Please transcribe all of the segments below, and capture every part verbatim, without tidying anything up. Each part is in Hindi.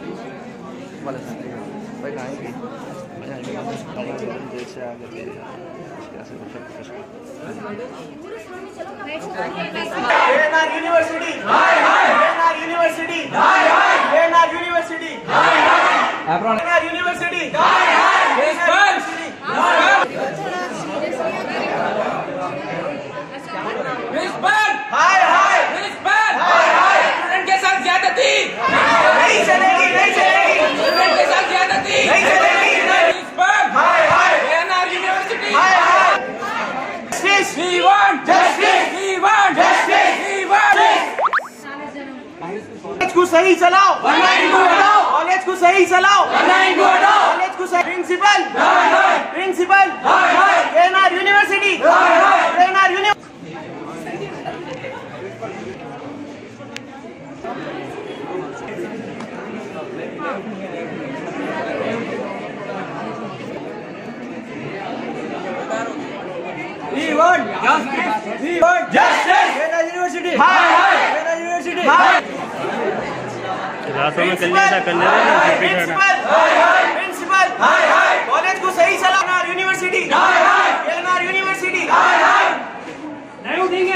वाले भाई आएंगे जैसे आगे यूनिवर्सिटी यूनिवर्सिटी यूनिवर्सिटी यूनिवर्सिटी हाय हाय स्टूडेंट के साथ ज्यादती नहीं चलेगी नहीं चलेगी स्टूडेंट के साथ ज्यादती नहीं चलेगी हाय हाय एएनआर यूनिवर्सिटी हाय हाय justice we want justice we want justice we want college को सही चलाओ वरना इनको हटाओ कॉलेज को सही चलाओ वरना इनको हटाओ कॉलेज को सही प्रिंसिपल हाय हाय प्रिंसिपल हाय हाय एएनआर यूनिवर्सिटी हाय हाय ANR university We want justice. We want justice. ANR university हाय हाय एएनआर यूनिवर्सिटी हाय रातों में कर लिया कर लिया प्रिंसिपल हाय हाय प्रिंसिपल हाय हाय कॉलेज को सही चलाओ एएनआर यूनिवर्सिटी हाय हाय एएनआर यूनिवर्सिटी हाय हाय नहीं उठेंगे।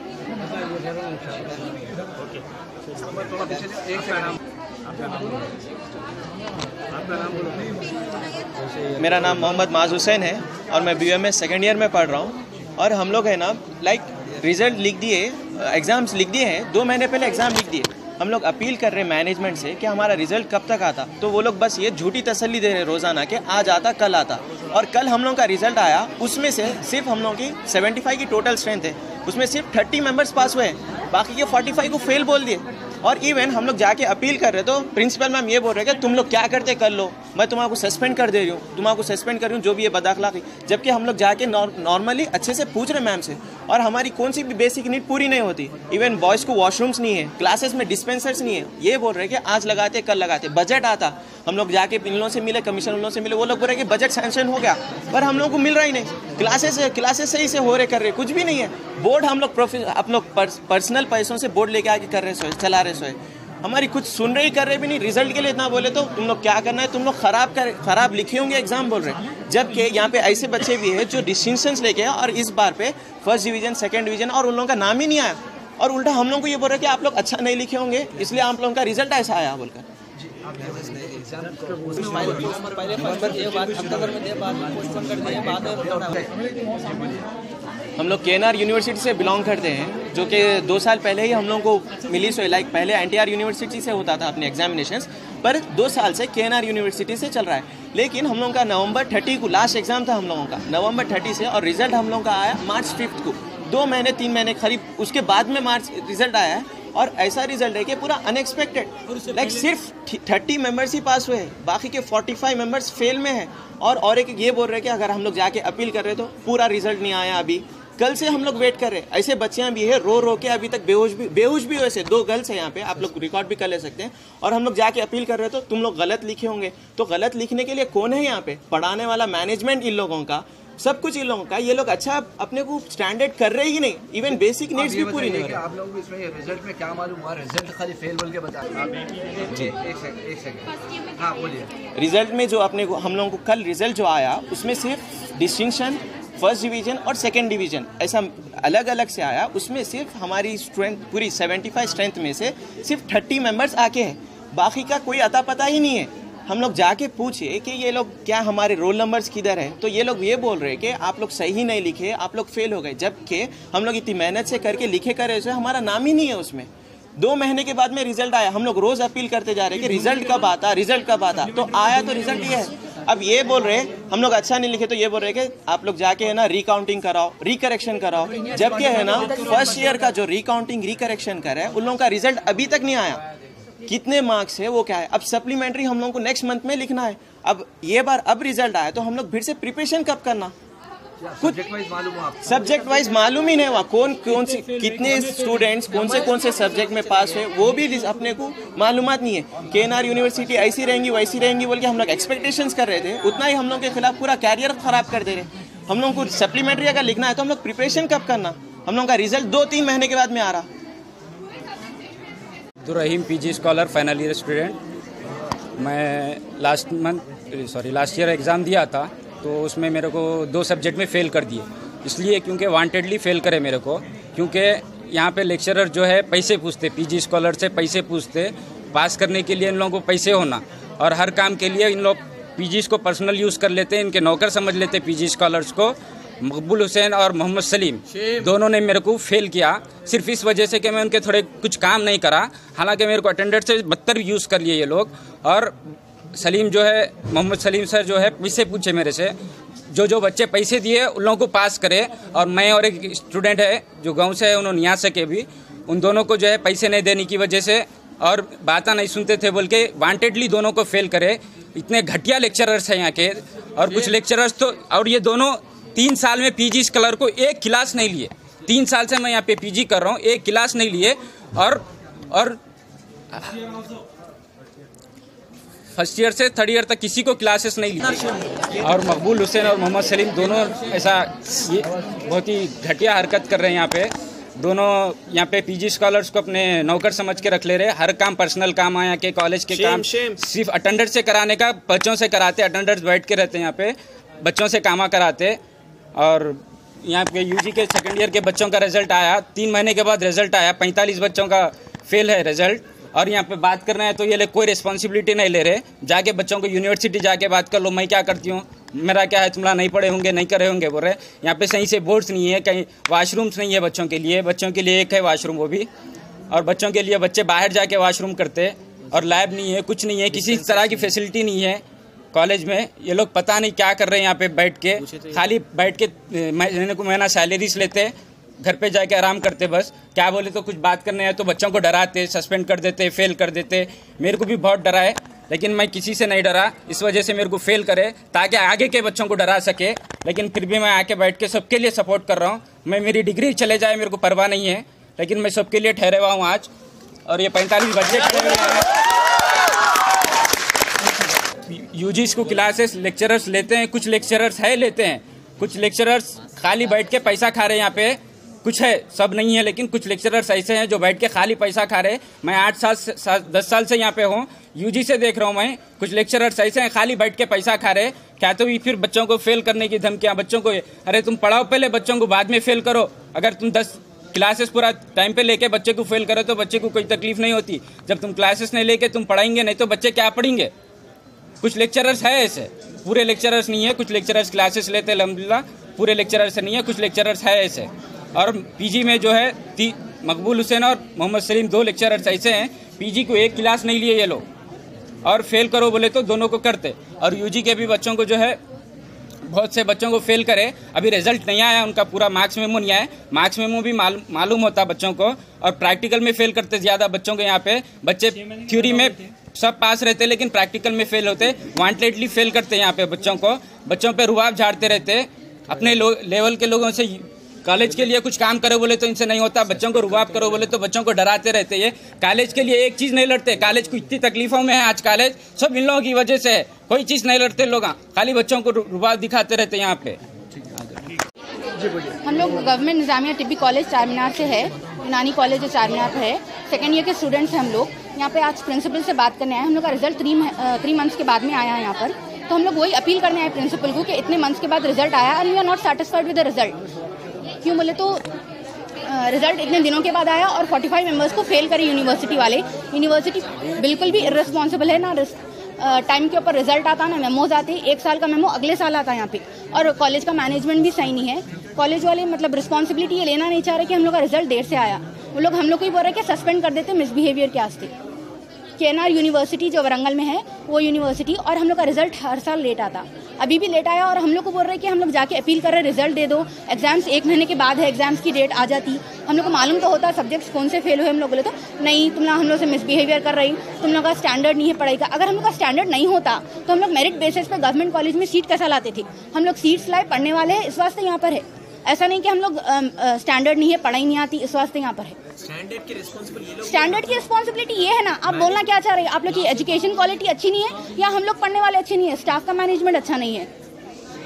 मेरा नाम मोहम्मद माज हुसैन है और मैं B M S second year में पढ़ रहा हूँ। और हम लोग है ना लाइक रिजल्ट लिख दिए, एग्ज़ाम्स लिख दिए हैं, दो महीने पहले एग्ज़ाम लिख दिए। हम लोग अपील कर रहे हैं मैनेजमेंट से कि हमारा रिजल्ट कब तक आता, तो वो लोग बस ये झूठी तसल्ली दे रहे रोज़ाना कि आज आता कल आता। और कल हम लोग का रिजल्ट आया, उसमें से सिर्फ हम लोग की पचहत्तर की टोटल स्ट्रेंथ है, उसमें सिर्फ तीस मेंबर्स पास हुए हैं, बाकी के पैंतालीस को फेल बोल दिए। और इवन हम लोग जाके अपील कर रहे तो प्रिंसिपल मैम ये बोल रहे कि तुम लोग क्या करते कर लो, मैं तुम्हारा सस्पेंड कर दे रही हूँ, तुम्हारा सस्पेंड कर रही हूँ जो भी ये बदअखलाक़ी। जबकि हम लोग जाके नॉर्मली अच्छे से पूछ रहे मैम से, और हमारी कौन सी भी बेसिक नीड पूरी नहीं होती। इवन बॉयज़ को वॉशरूम्स नहीं है, क्लासेस में डिस्पेंसर्स नहीं है। ये बोल रहे कि आज लगाते कल लगाते, बजट आता, हम लोग जाके इन लोगों से मिले, कमीशन उन लोगों से मिले, वो लोग बोल रहे कि बजट सैंक्शन हो गया, पर हम लोग को मिल रहा ही नहीं। क्लासेस क्लासेस सही से हो रहे कर रहे, कुछ भी नहीं है। बोर्ड हम लोग प्रोफे आप लोग पर्सनल पैसों से बोर्ड लेके आके कर रहे सोए, चला रहे सोए, हमारी कुछ सुन रहे ही कर रहे भी नहीं। रिजल्ट के लिए इतना बोले तो तुम लोग क्या करना है, तुम लोग खराब कर खराब लिखे होंगे एग्जाम बोल रहे हैं। जबकि यहाँ पे ऐसे बच्चे भी हैं जो डिस्टिंक्शंस लेके आए और इस बार पे फर्स्ट डिवीजन सेकंड डिवीजन और उन लोगों का नाम ही नहीं आया, और उल्टा हम लोग को ये बोल रहे हैं कि आप लोग अच्छा नहीं लिखे होंगे इसलिए आप लोगों का रिजल्ट ऐसा आया बोलकर। हम लोग के एन आर यूनिवर्सिटी से बिलोंग करते हैं, जो कि दो साल पहले ही हम लोगों को मिली सो लाइक पहले एन टी आर यूनिवर्सिटी से होता था अपने एग्जामिनेशंस, पर दो साल से के एन आर यूनिवर्सिटी से चल रहा है। लेकिन हम लोगों का नवंबर तीस को लास्ट एग्जाम था हम लोगों का, नवंबर तीस से, और रिजल्ट हम लोगों का आया मार्च फिफ्थ को। दो महीने तीन महीने करीब उसके बाद में मार्च रिजल्ट आया है, और ऐसा रिजल्ट है कि पूरा अनएक्सपेक्टेड, लाइक सिर्फ तीस मेंबर्स ही पास हुए हैं, बाकी के पैंतालीस मेंबर्स फेल में हैं। और और एक ये बोल रहे हैं कि अगर हम लोग जाके अपील कर रहे तो पूरा रिजल्ट नहीं आया, अभी कल से हम लोग वेट कर रहे हैं। ऐसे बच्चियां भी है रो रो के अभी तक बेहोश भी बेहोश भी वैसे दो गर्ल्स है यहाँ पे, आप लोग रिकॉर्ड भी कर ले सकते हैं। और हम लोग जाके अपील कर रहे तो तुम लोग गलत लिखे होंगे, तो गलत लिखने के लिए कौन है यहाँ पे? पढ़ाने वाला मैनेजमेंट इन लोगों का, सब कुछ इन लोगों का। ये लोग अच्छा अपने को स्टैंडर्ड कर रहे ही नहीं, इवन बेसिक नीड्स भी पूरी नहीं हो रही। आप लोगों को इसमें रिजल्ट में क्या मालूम हुआ? रिजल्ट खाली फेल बोल के बता जी, एक सेकंड एक सेकंड हाँ बोलिए। रिजल्ट में जो अपने को हम लोगों को कल रिजल्ट जो आया उसमें सिर्फ डिस्टिंक्शन, फर्स्ट डिवीजन और सेकंड डिवीजन ऐसा अलग अलग से आया। उसमें सिर्फ हमारी स्ट्रेंथ पूरी पचहत्तर स्ट्रेंथ में से सिर्फ तीस मेंबर्स आके हैं, बाकी का कोई अता पता ही नहीं है। हम लोग जाके पूछे कि ये लोग क्या हमारे रोल नंबर्स किधर है, तो ये लोग ये बोल रहे हैं कि आप लोग सही नहीं लिखे, आप लोग फेल हो गए। जबकि हम लोग इतनी मेहनत से करके लिखे कर रहे, हमारा नाम ही नहीं है उसमें। दो महीने के बाद में रिजल्ट आया, हम लोग रोज अपील करते जा रहे हैं कि रिजल्ट कब आता, रिजल्ट कब आता, तो आया तो रिजल्ट ये है। अब ये बोल रहे हैं हम लोग अच्छा नहीं लिखे, तो ये बोल रहे हैं कि आप लोग जाके है ना रिकाउंटिंग कराओ, रिकरेक्शन कराओ। जबकि है ना फर्स्ट ईयर का जो रिकाउंटिंग रिकरेक्शन करे उन लोगों का रिजल्ट अभी तक नहीं आया, कितने मार्क्स है वो क्या है। अब सप्लीमेंट्री हम लोगों को नेक्स्ट मंथ में लिखना है। अब ये बार अब रिजल्ट आया तो हम लोग फिर से प्रिपरेशन कब करना, कुछ सब्जेक्ट वाइज मालूम ही नहीं हुआ। कौन कौन से कितने स्टूडेंट्स कौन से कौन से सब्जेक्ट में पास हुए वो भी अपने को मालूमात नहीं है। के एन आर यूनिवर्सिटी ऐसी रहेंगी वैसी रहेंगी बोल के हम लोग एक्सपेक्टेशंस कर रहे थे, उतना ही हम लोग के खिलाफ पूरा कैरियर खराब कर दे रहे। हम लोग को सप्लीमेंट्री अगर लिखना है तो हम लोग प्रिपरेशन कब करना, हम लोग का रिजल्ट दो तीन महीने के बाद में आ रहा। Abdul Rahim PG scholar final year student. मैं last month sorry last year exam दिया था, तो उसमें मेरे को दो सब्जेक्ट में फ़ेल कर दिए। इसलिए क्योंकि वांटेडली फ़ेल करे मेरे को, क्योंकि यहाँ पे लेक्चरर जो है पैसे पूछते, पीजी स्कॉलर से पैसे पूछते, पास करने के लिए इन लोगों को पैसे होना, और हर काम के लिए इन लोग पीजीज़ को पर्सनल यूज़ कर लेते हैं, इनके नौकर समझ लेते पीजी स्कॉलर्स को। मकबूल हुसैन और मोहम्मद सलीम दोनों ने मेरे को फेल किया सिर्फ इस वजह से कि मैं उनके थोड़े कुछ काम नहीं करा। हालांकि मेरे को अटेंडेंस से बदतर यूज़ कर लिए ये लोग। और सलीम जो है, मोहम्मद सलीम सर जो है, पैसे पूछे मेरे से, जो जो बच्चे पैसे दिए उन लोगों को पास करे। और मैं और एक स्टूडेंट है जो गाँव से है, उन्होंने यहाँ से के भी, उन दोनों को जो है पैसे नहीं देने की वजह से और बातें नहीं सुनते थे बोल के वांटेडली दोनों को फेल करे। इतने घटिया लेक्चरर्स हैं यहाँ के। और कुछ लेक्चरर्स तो, और ये दोनों तीन साल में पीजी स्कॉलर को एक क्लास नहीं लिए। तीन साल से मैं यहाँ पे पीजी कर रहा हूँ, एक क्लास नहीं लिए। और और फर्स्ट ईयर से थर्ड ईयर तक किसी को क्लासेस नहीं लिए। और मकबूल हुसैन और मोहम्मद सलीम दोनों ऐसा ये बहुत ही घटिया हरकत कर रहे हैं यहाँ पे। दोनों यहाँ पे पीजी स्कॉलर्स को अपने नौकर समझ के रख ले रहे। हर काम पर्सनल काम आया के कॉलेज के काम सिर्फ अटेंडेंस से कराने का बच्चों से कराते। अटेंडेंस बैठ के रहते हैं यहाँ पे, बच्चों से कामा कराते। और यहाँ पे यूजी के सेकंड ईयर के बच्चों का रिजल्ट आया, तीन महीने के बाद रिजल्ट आया, पैंतालीस बच्चों का फेल है रिजल्ट। और यहाँ पे बात कर रहे हैं तो ये लोग कोई रिस्पॉन्सिबिलिटी नहीं ले रहे। जाके बच्चों को यूनिवर्सिटी जाके बात कर लो, मैं क्या करती हूँ, मेरा क्या है, तुमरा नहीं पढ़े होंगे, नहीं करे होंगे बोल रहे। यहाँ पे सही से बोर्ड्स नहीं है, कहीं वाशरूम्स नहीं है बच्चों के लिए। बच्चों के लिए एक है वाशरूम, वो भी, और बच्चों के लिए बच्चे बाहर जाके वाशरूम करते। और लैब नहीं है, कुछ नहीं है, किसी तरह की फैसिलिटी नहीं है कॉलेज में। ये लोग पता नहीं क्या कर रहे हैं यहाँ पे बैठ के, खाली बैठ के महीने को महीना सैलरीज लेते, घर पे जाके आराम करते। बस क्या बोले तो कुछ बात करने हैं तो बच्चों को डराते, सस्पेंड कर देते, फेल कर देते। मेरे को भी बहुत डरा है, लेकिन मैं किसी से नहीं डरा। इस वजह से मेरे को फेल करे ताकि आगे के बच्चों को डरा सके। लेकिन फिर भी मैं आके बैठ के सबके लिए सपोर्ट कर रहा हूँ। मैं मेरी डिग्री चले जाए मेरे को परवाह नहीं है, लेकिन मैं सबके लिए ठहरे हुआ हूँ आज। और ये पैंतालीस बच्चे खड़े हुए हैं, यूजीस को क्लासेस लेक्चरर्स लेते हैं, कुछ लेक्चरर्स है लेते हैं, कुछ लेक्चरर्स खाली बैठ के पैसा खा रहे हैं यहाँ पे। कुछ है, सब नहीं है, लेकिन कुछ लेक्चरर्स ऐसे हैं जो बैठ के खाली पैसा खा रहे हैं। मैं आठ साल से दस साल से यहाँ पे हूँ, यूजी से देख रहा हूँ मैं। कुछ लेक्चरर्स ऐसे हैं खाली बैठ के पैसा खा रहे। क्या तो फिर बच्चों को फेल करने की धमकियाँ, बच्चों को अरे तुम पढ़ाओ पहले, बच्चों को बाद में फेल करो। अगर तुम दस क्लासेस पूरा टाइम पे लेके बच्चे को फेल करो तो बच्चे को कोई तकलीफ नहीं होती। जब तुम क्लासेस नहीं लेके तुम पढ़ाएंगे नहीं तो बच्चे क्या पढ़ेंगे। कुछ लेक्चरर्स है ऐसे, पूरे लेक्चरर्स नहीं है। कुछ लेक्चरर्स क्लासेस लेते अल्हम्दुलिल्लाह, पूरे लेक्चरर्स नहीं है, कुछ लेक्चरर्स है ऐसे। और पीजी में जो है मकबूल हुसैन और मोहम्मद सलीम दो लेक्चरर्स ऐसे हैं, पीजी को एक क्लास नहीं लिए ये लोग, और फेल करो बोले तो दोनों को करते। और यूजी के भी बच्चों को जो है, बहुत से बच्चों को फेल करे। अभी रिजल्ट नहीं आया उनका, पूरा मार्क्स मेमो नहीं आया। मार्क्स मेमो भी मालूम होता बच्चों को। और प्रैक्टिकल में फेल करते ज़्यादा बच्चों को। यहाँ पे बच्चे थ्योरी में सब पास रहते लेकिन प्रैक्टिकल में फेल होते, वांटेडली फेल करते यहाँ पे बच्चों को। बच्चों पे रुआब झाड़ते रहते। अपने लेवल के लोगों से कॉलेज के लिए कुछ काम करो बोले तो इनसे नहीं होता, बच्चों को रुआब करो बोले तो बच्चों को डराते रहते। ये कॉलेज के लिए एक चीज़ नहीं लड़ते। कॉलेज को इतनी तकलीफों में है आज कॉलेज, सब इन लोगों की वजह से है। कोई चीज़ नहीं लड़ते लोग, खाली बच्चों को रुआब दिखाते रहते यहाँ पे। हम लोग गवर्नमेंट निजामिया टिब्बी कॉलेज चारमीनार से है, यूनानी कॉलेज जो चारमीनार है, सेकेंड ईयर के स्टूडेंट्स हैं हम लोग। यहाँ पे आज प्रिंसिपल से बात करने आए। हम लोग का रिजल्ट थ्री थ्री मंथ्स के बाद में आया है यहाँ पर। तो हम लोग वही अपील करने आए प्रिंसिपल को कि इतने मंथ्स के बाद रिजल्ट आया और we are not satisfied with the result. क्यों बोले तो रिजल्ट इतने दिनों के बाद आया और पैंतालीस मेंबर्स को फेल करे यूनिवर्सिटी वाले। यूनिवर्सिटी बिल्कुल भी इर्रेस्पॉन्सिबल है ना, टाइम के ऊपर रिजल्ट आता ना मेमोज आते, एक साल का मेमो अगले साल आता है यहाँ पे। और कॉलेज का मैनेजमेंट भी सही नहीं है। कॉलेज वाले मतलब रिस्पॉन्सिबिलिटी ये लेना नहीं चाह रहे कि हम लोग का रिजल्ट देर से आया। वो लोग हम लोग को ही बोल रहे हैं कि सस्पेंड कर देते मिसबिहेवियर के वास्ते। केएनआर यूनिवर्सिटी जो वरंगल में है वो यूनिवर्सिटी, और हम लोग का रिजल्ट हर साल लेट आता, अभी भी लेट आया। और हम लोग को बोल रहे हैं कि हम लोग जाके अपील कर रहे हैं रिजल्ट दे दो। एग्जाम्स एक महीने के बाद है, एग्जाम्स की डेट आ जाती, हम लोग को मालूम तो होता सब्जेक्ट्स कौन से फेल हुए। हम लोग बोले तो नहीं, तुम लोग हम लोग से मिसबिहेवियर कर रही, तुम लोग का स्टैंडर्ड नहीं है पढ़ाई का। अगर हम लोग का स्टैंडर्ड नहीं होता तो हम लोग मेरिट बेसिस पे गवर्नमेंट कॉलेज में सीट कैसा लाते थे। हम लोग सीट्स लाए, पढ़ने वाले हैं, इस वास्ते यहाँ पर है। ऐसा नहीं कि हम लोग स्टैंडर्ड नहीं है, पढ़ाई नहीं आती, इस वास्ते यहाँ पर है। स्टैंडर्ड की रिस्पॉन्सिबिलिटी स्टैंडर्ड की रिस्पॉन्सिबिलिटी ये है ना। आप बोलना क्या चाह रहे हैं, आप लोग की एजुकेशन क्वालिटी अच्छी नहीं है या हम लोग पढ़ने वाले अच्छे नहीं है, स्टाफ का मैनेजमेंट अच्छा नहीं है।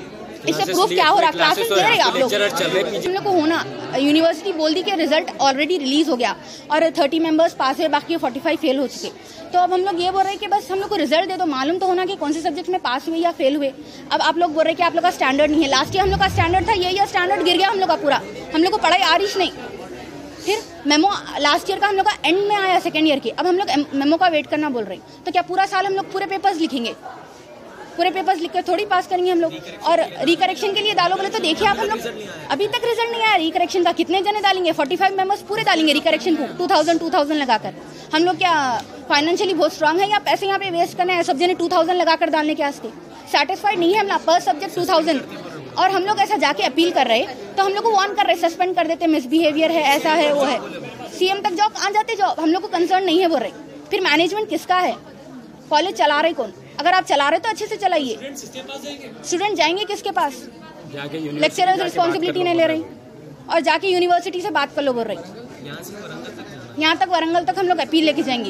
इससे प्रूफ क्या हो रहा? क्लासेस ले रहे आप लोग? हम लोग को होना, यूनिवर्सिटी बोल दी कि रिजल्ट ऑलरेडी रिलीज हो गया और थर्टी मेंबर्स पास है, बाकी फोर्टी फाइव फेल हो चुके। तो अब हम लोग ये बोल रहे हैं कि बस हम लोग को रिजल्ट दे दो, मालूम तो होना कि कौन से सब्जेक्ट में पास हुए या फेल हुए। अब आप लोग बोल रहे हैं कि आप लोग का स्टैंडर्ड नहीं है। लास्ट ईयर हम लोग का स्टैंडर्ड था, ये ईयर स्टैंडर्ड गिर गया हम लोग का पूरा। हम लोग को पढ़ाई आ रही नहीं। फिर मेमो लास्ट ईयर का हम लोग का एंड में आया सेकेंड ईयर की, अब हम लोग मेमो का वेट करना बोल रहे हैं। तो क्या पूरा साल हम लोग पूरे पेपर्स लिखेंगे? पूरे पेपर्स लिख कर थोड़ी पास करेंगे हम लोग। और रिकरेक्शन के लिए डालो बोले तो देखिए आप, हम लोग अभी तक रिजल्ट नहीं आया रिकरेक्शन का। कितने जने डालेंगे? फोर्टी फाइव मेंबर्स पूरे डालेंगे रिकरेक्शन को, टू थाउजेंड टू थाउजेंड लगाकर। हम लोग क्या फाइनेंशियली बहुत स्ट्रांग है या पैसे यहाँ पे वेस्ट करना है? सब जने टू थाउजेंड लगाकर डालने के वास्ते सेटिस्फाइड नहीं है हम लोग। पर सब्जेक्ट टू थाउजेंड और हम लोग ऐसा जाके अपील कर रहे तो हम लोग को वार्न कर रहे, सस्पेंड कर देते, मिसबिहेवियर है, ऐसा है, वो है। सीएम तक जॉब आ जाते, जॉब हम लोग को कंसर्न नहीं है बोल रहे। फिर मैनेजमेंट किसका है? कॉलेज चला रहे कौन? अगर आप चला रहे तो अच्छे से चलाइए। स्टूडेंट जाएंगे किसके पास? लेक्चरर्स रिस्पॉन्सिबिलिटी नहीं ले रही और जाके यूनिवर्सिटी से बात कर लो बोल रही। यहाँ तक वारंगल तक हम लोग अपील लेके जाएंगे।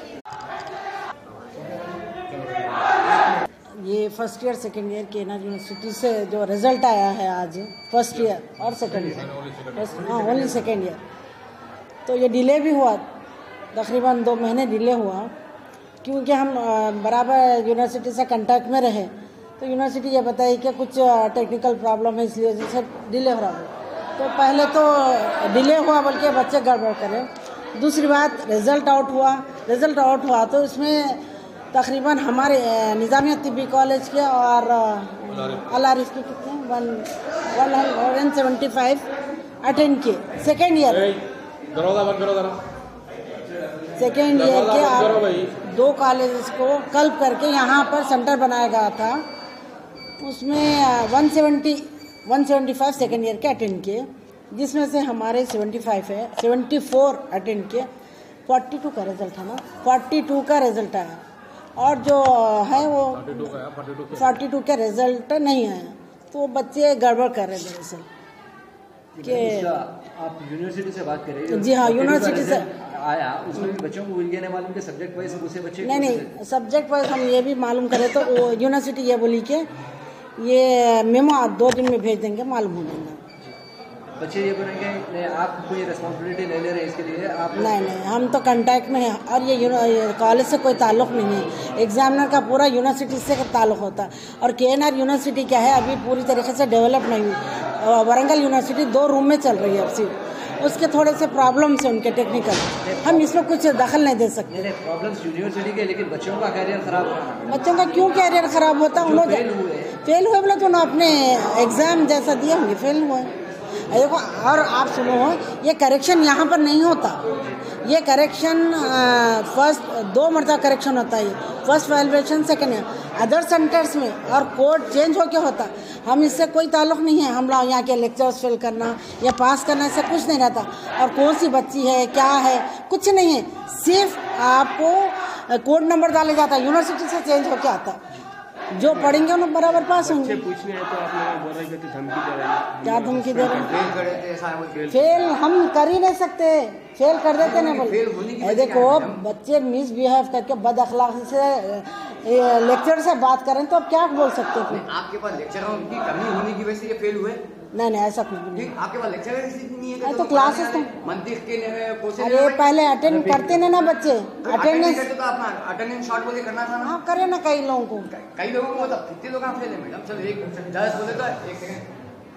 ये फर्स्ट ईयर सेकेंड ईयर के ना यूनिवर्सिटी से जो रिजल्ट आया है आज, फर्स्ट ईयर और सेकेंड ईयर, हाँ ओनली सेकेंड ईयर, तो ये डिले भी हुआ, तकरीबन दो महीने डिले हुआ, क्योंकि हम बराबर यूनिवर्सिटी से कांटेक्ट में रहे। तो यूनिवर्सिटी ये बताई कि कुछ टेक्निकल प्रॉब्लम है, इसलिए वजह से डिले हो रहा है। तो पहले तो डिले हुआ बोल के बच्चे गड़बड़ करें। दूसरी बात, रिज़ल्ट आउट हुआ रिज़ल्ट आउट हुआ तो इसमें तकरीबन हमारे निज़ामिया तिब्बी कॉलेज के और अलारिस के कितने one one hundred seventy five attend किए सेकेंड ईयर सेकेंड ईयर के दो कॉलेज को कल्प करके यहाँ पर सेंटर बनाया गया था। उसमें one seventy one seventy five second year के अटेंड किए, जिसमें से हमारे सेवेंटी फाइव है, सेवेंटी फोर अटेंड किए। फोर्टी टू का रिजल्ट था ना, फोर्टी टू का रिजल्ट आया और जो है वो फोर्टी टू का रिजल्ट नहीं आया। तो बच्चे गड़बड़ कर रहे थे दरअसल कि आप यूनिवर्सिटी से बात कर रहे हैं? जी हाँ, यूनिवर्सिटी से आया, उसमें भी बच्चों को ये नहीं मालूम कि सब्जेक्ट वाइज दूसरे बच्चे नहीं नहीं सब्जेक्ट वाइज हम ये भी मालूम करें तो वो यूनिवर्सिटी ये बोली कि ये मेमो दो दिन में भेज देंगे, मालूम हो जाएगा। बच्चे ये बोलेंगे नहीं आप कोई रिस्पॉन्सिबिलिटी नहीं ले रहे इसके लिए आप? नहीं नहीं, हम तो कांटेक्ट में हैं और ये कॉलेज से कोई ताल्लुक़ नहीं है। एग्जामिनर का पूरा यूनिवर्सिटी से ताल्लुक़ होता है। और के एन आर यूनिवर्सिटी क्या है, अभी पूरी तरीके से डेवलप नहीं हुई। वारंगल यूनिवर्सिटी दो रूम में चल रही है अब सिर्फ, उसके थोड़े से प्रॉब्लम्स हैं उनके टेक्निकल, हम इसमें कुछ दखल नहीं दे सकते। प्रॉब्लम्स यूनिवर्सिटी के, लेकिन बच्चों का कैरियर खराब हो। बच्चों का क्यों कैरियर खराब होता? उन्होंने फेल हुए बोले तो उन्होंने अपने एग्ज़ाम जैसा दिए होंगे, फेल हुए। देखो, और आप सुनो, ये करेक्शन यहाँ पर नहीं होता। ये करेक्शन फर्स्ट दो मरतबा करेक्शन होता है, फर्स्ट वैल्यूएशन सेकेंड है अदर सेंटर्स में, और कोड चेंज होके होता। हम इससे कोई ताल्लुक़ नहीं है। हम लोग यहाँ के लेक्चर्स फेल करना या पास करना इससे कुछ नहीं रहता। और कौन सी बच्ची है क्या है कुछ नहीं है, सिर्फ आपको कोड नंबर डाले जाता है, यूनिवर्सिटी से चेंज होके आता। जो पढ़ेंगे उन्हें बराबर पास होंगे। पूछने हैं तो आप लोग बोल रहे हैं कि धमकी दे रहे हैं। क्या धमकी दे रहे हैं? फेल हम कर ही नहीं सकते, फेल कर देते ना बोल। देखो, बच्चे मिसबिहेव करके बद अखलाक़ी से लेक्चर से बात करें तो अब क्या बोल सकते हैं? आपके पास लेक्चरों की कमी होने की वजह से ये फेल हुए? नहीं नहीं, ऐसा कुछ नहीं। आपके पास लेक्चर नहीं है तो क्लासेस तो मंतिक के अरे पहले अटेंड करते ना ना बच्चे, अटेंडेंस तो अपना अटेंडेंस शॉर्ट बोले करना था ना। हाँ करे ना, कई लोगों को कई लोगों को मतलब कितने लोग फेल है मैडम? चलो एक दस बोले तो एक सेकंड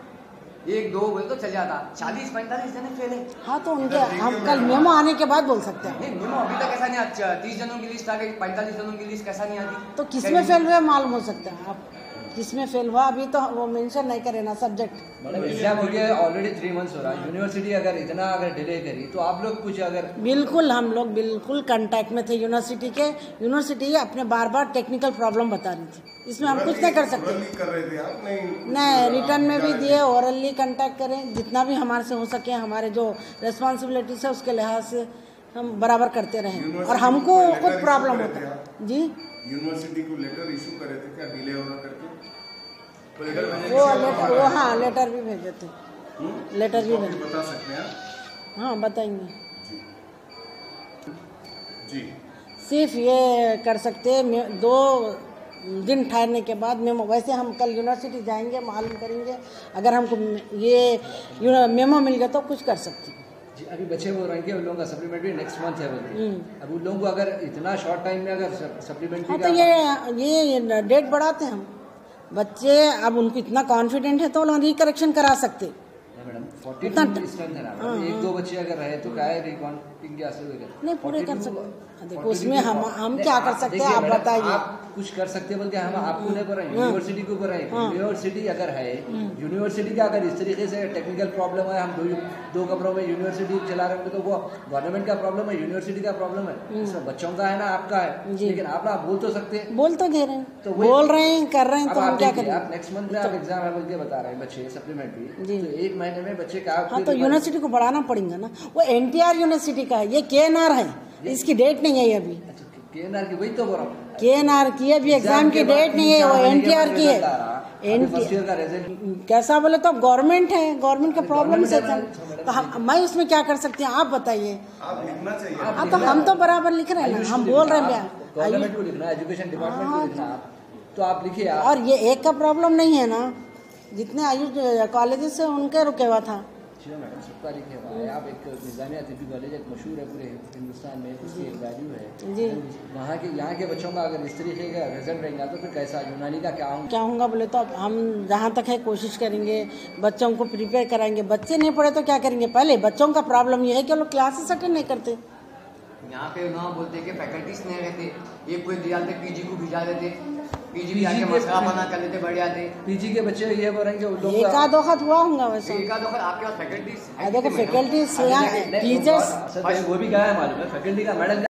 एक दो बोले तो चल जाता, चालीस पैंतालीस जने फेल है। हाँ तो उनके हम कल मेमो आने के बाद बोल सकते हैं। नहीं, मेमो अभी तक ऐसा नहीं आता। तीस जनों की लिस्ट आ गई, पैंतालीस जनों की लिस्ट कैसा नहीं आती? तो किसमें फेल हुए मालूम हो सकता है आप, किसमें फेल हुआ अभी तो वो मेंशन नहीं करे ना सब्जेक्ट। मतलब एग्जाम हो गया ऑलरेडी थ्री मंथ्स हो रहा है, यूनिवर्सिटी अगर इतना अगर डिले करी तो आप लोग कुछ अगर? बिल्कुल, हम लोग बिल्कुल कांटेक्ट में थे यूनिवर्सिटी के। यूनिवर्सिटी अपने बार बार टेक्निकल प्रॉब्लम बता रही थी, इसमें हम कुछ नहीं कर सकते। कर रहे थे आप? नहीं नहीं, रिटर्न में भी दिए, ओरली कांटेक्ट करें, जितना भी हमारे से हो सके, हमारे जो रिस्पॉन्सिबिलिटीज है उसके लिहाज से हम बराबर करते रहे। और हमको खुद प्रॉब्लम होता जी। यूनिवर्सिटी को लेटर इशू करे थे क्या, डिले होगा करके? तो लेटर वो लेटर वो हाँ लेटर भी भेजे थे, लेटर भी भेजे। बता सकते हैं? हाँ बताएंगे जी। सिर्फ ये कर सकते हैं, दो दिन ठहरने के बाद मेमो, वैसे हम कल यूनिवर्सिटी जाएंगे, मालूम करेंगे, अगर हमको ये मेमो मिल गया तो कुछ कर सकते हैं। जी, अभी बच्चे बोल रहे हैं कि उन लोगों का सप्लीमेंट्री नेक्स्ट मंथ है बोलते हैं। अब उन लोगों को अगर इतना शॉर्ट टाइम में अगर सप्लीमेंट्री हाँ, तो ये ये डेट बढ़ाते हैं हम बच्चे, अब उनको इतना कॉन्फिडेंट है तो लोग रिकरेक्शन करा सकते। मैडम फोर्टी स्ट्रेंथ है ना, एक दो बच्चे अगर रहे तो क्या है रिकॉन्टिंग के आंसर वगैरह नहीं पूरे कर सकते। देखो उसमें हम हम क्या कर सकते हैं, आप बताइए। आप कुछ कर सकते हैं बोल के हम आपको नहीं कर रहे हैं, यूनिवर्सिटी को कर रहे हैं। यूनिवर्सिटी अगर है, यूनिवर्सिटी का अगर इस तरीके से टेक्निकल प्रॉब्लम है, हम दो दो कमरों में यूनिवर्सिटी चला रहे हैं तो वो गवर्नमेंट का प्रॉब्लम है, यूनिवर्सिटी का प्रॉब्लम है, इसमें बच्चों का है ना आपका है। लेकिन आप ना बोल तो सकते हैं, बोल तो दे रहे हैं, तो बोल रहे हैं, कर रहे हैं, तो हम क्या करें। आप नेक्स्ट मंथ में आप एग्जाम है बोल के बता रहे हैं बच्चे सप्लीमेंट्री, तो एक महीने में बच्चे का। हाँ, तो यूनिवर्सिटी को बढ़ाना पड़ेगा ना। वो एनटीआर यूनिवर्सिटी का है, ये केएनआर है, इसकी डेट नहीं है अभी। केएनआर की वही तो बोल रहा हूँ, केएनआर की अभी एग्जाम की डेट नहीं है, वो एनटीआर की है। कैसा बोले तो गवर्नमेंट है, गवर्नमेंट का प्रॉब्लम से था, तो हम मैं उसमें क्या कर सकती हूँ आप बताइए। आप लिखना चाहिए। हाँ, तो हम तो बराबर लिख रहे हैं, हम बोल रहे हैं गवर्नमेंट को लिखना, एजुकेशन डिपार्टमेंट को लिखना, तो आप लिखिए। और ये एक का प्रॉब्लम नहीं है ना, जितने आयुष कॉलेजेस है उनके रुके हुआ था। मैडम सबका लिखे हुआ है। आप एक निजामिया तिब्बी कॉलेज एक मशहूर है पूरे हिंदुस्तान में, उसकी एक वैल्यू है जी। वहाँ के यहाँ के बच्चों का अगर इस तरीके का रिजल्ट रहेगा तो फिर कैसा यूनानी का क्या होगा? क्या होगा बोले तो अब हम जहाँ तक है कोशिश करेंगे, बच्चों को प्रिपेयर कराएंगे। बच्चे नहीं पढ़े तो क्या करेंगे? पहले बच्चों का प्रॉब्लम ये है कि लोग क्लासेस अटेंड नहीं करते। यहाँ पे ना बोलते कि फैकल्टीज नहीं रहते, एक कोई दिया देते पीजी को भिजा देते, पीजी भी आके मसला बना कर लेते, बढ़ जाते। पीजी के बच्चे ये बोल रहे हैं कि उन लोग एक आध वक्त हुआ होगा वैसे, एक आध वक्त आपके पास फैकल्टीज देखो फैकल्टीज यहाँ टीचर्स वो भी क्या है मालूम है, फैकल्टी का मैडम